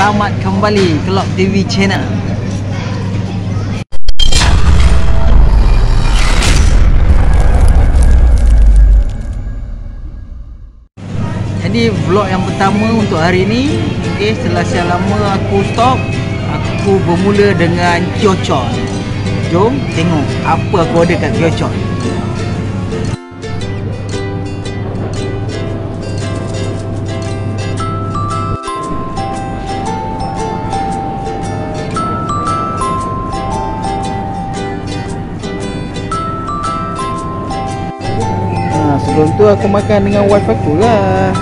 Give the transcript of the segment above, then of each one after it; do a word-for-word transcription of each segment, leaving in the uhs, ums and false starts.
Selamat kembali ke Lok T V Channel. Jadi vlog yang pertama untuk hari ini, okay, setelah sekian lama aku stop, aku bermula dengan Kyochon. Jom tengok apa aku order kat Kyochon. Nah, sebelum tu aku makan dengan wife aku lah.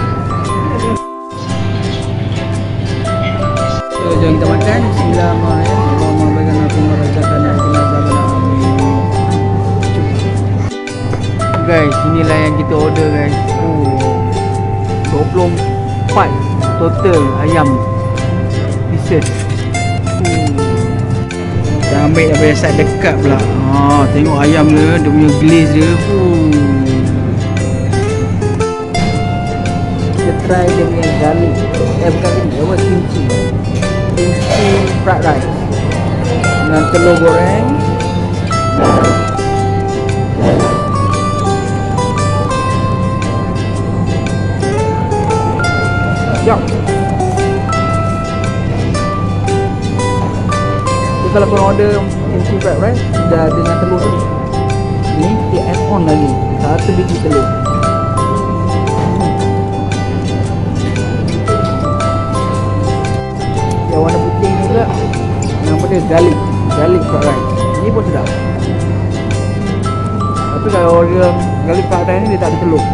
So, jom kita makan. Bismillahirrahmanirrahim. Allahumma barik lana fi ma razaqtana wa qina adzabannar. Guys, inilah yang kita order guys. Oh, dua puluh empat total ayam pieces. Hmm. Kita ambil daripada side dekat pula. Ha, tengok ayam dia, dia punya glaze dia. Hmm. Kita try dia punya garlic. Eh bukan ini, apa kimchi. Kimchi fried rice dengan telur goreng. Jom. So, kalau korang order kimchi fried rice dah dengan telur tu, ni dia add on lagi satu biji telur. Yang warna putih ni pula nama dia garlic, garlic fried rice. Ni pun sedap. Tapi kalau order garlic fried rice ni dia tak ada telur.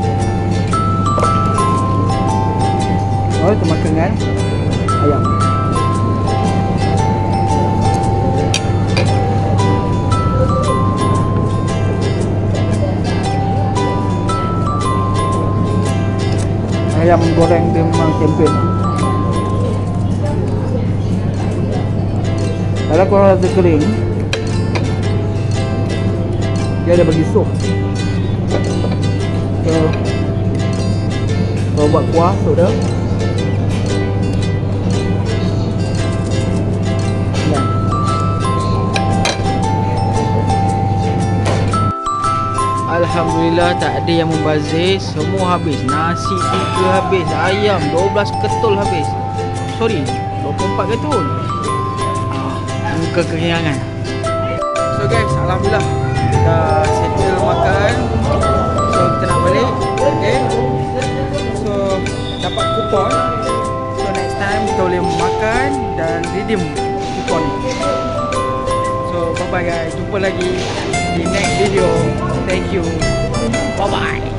Oh, kita makan dengan ayam. Ayam goreng dia memang champion. Kalau korang rasa kering, dia ada bagi sup. So, kalau buat kuah sup dia, alhamdulillah tak ada yang membazir. Semua habis. Nasi tiga habis, ayam dua belas ketul habis. Sorry, dua puluh empat ketul. ah, Muka kekenyangan. So guys, alhamdulillah dah settle makan. So kita nak balik. Okay, so dapat kupon. So next time kita boleh makan dan redeem kupon ni. So bye bye guys, jumpa lagi di next video. Thank you. Bye bye.